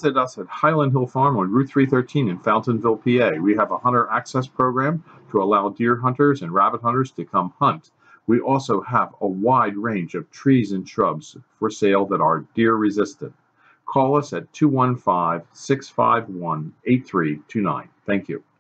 visit us at Highland Hill Farm on Route 313 in Fountainville, PA. We have a hunter access program to allow deer hunters and rabbit hunters to come hunt. We also have a wide range of trees and shrubs for sale that are deer resistant. Call us at 215-651-8329. Thank you.